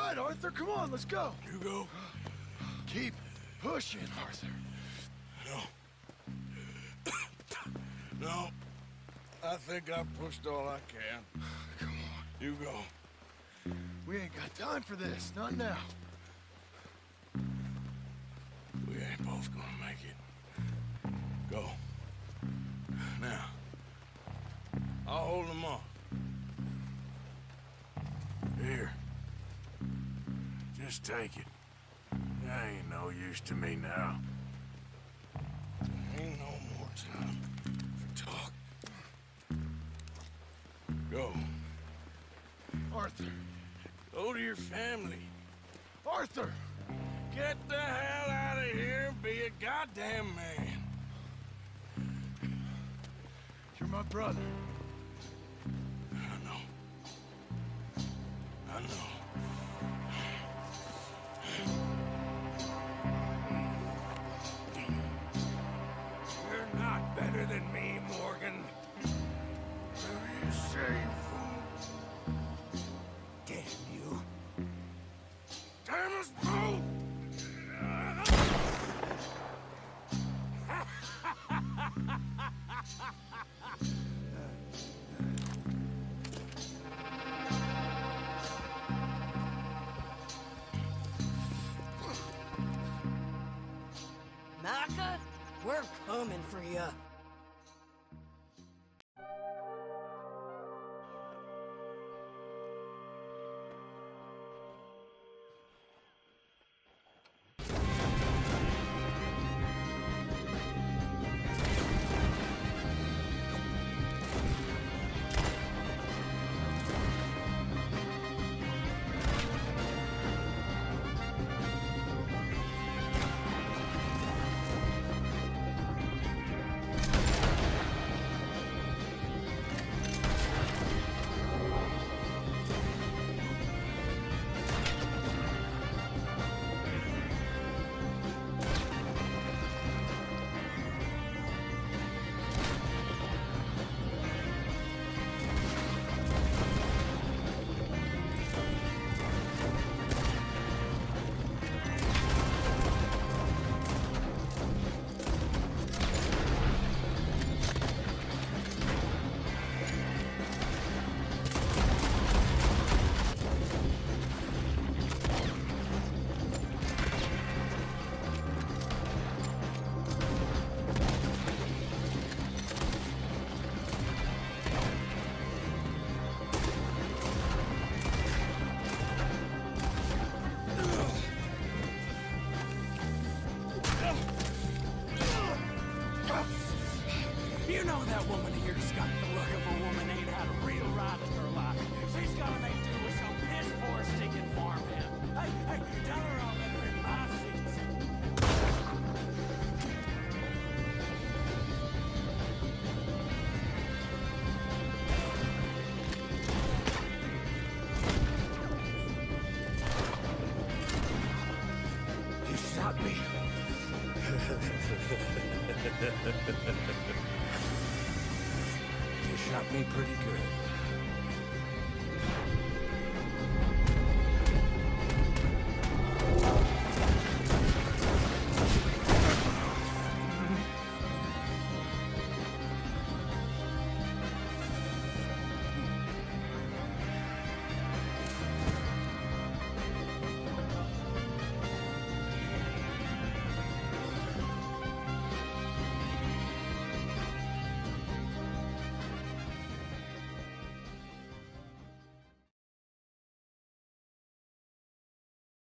right, Arthur, come on, let's go. You go. Keep pushing, Arthur. No. No. I think I've pushed all I can. Come on. You go. We ain't got time for this, not now. We ain't both gonna make it. Go. Now. I'll hold them off. Here. Just take it. That ain't no use to me now. Ain't no more time for talk. Go. Arthur. Go to your family. Arthur! Get the hell out of here and be a goddamn man. You're my brother. I know. I know. You're not better than me, Morgan. Whatever you say, you fool. Damn you. Damn us both! Micah, we're coming for you. You know that woman here's got the look of a woman ain't had a real ride in her life. She's gotta make do with some piss-poor stinking farmhand. Hey, tell her I'll let her in my seats. You shot me. You shot me pretty good.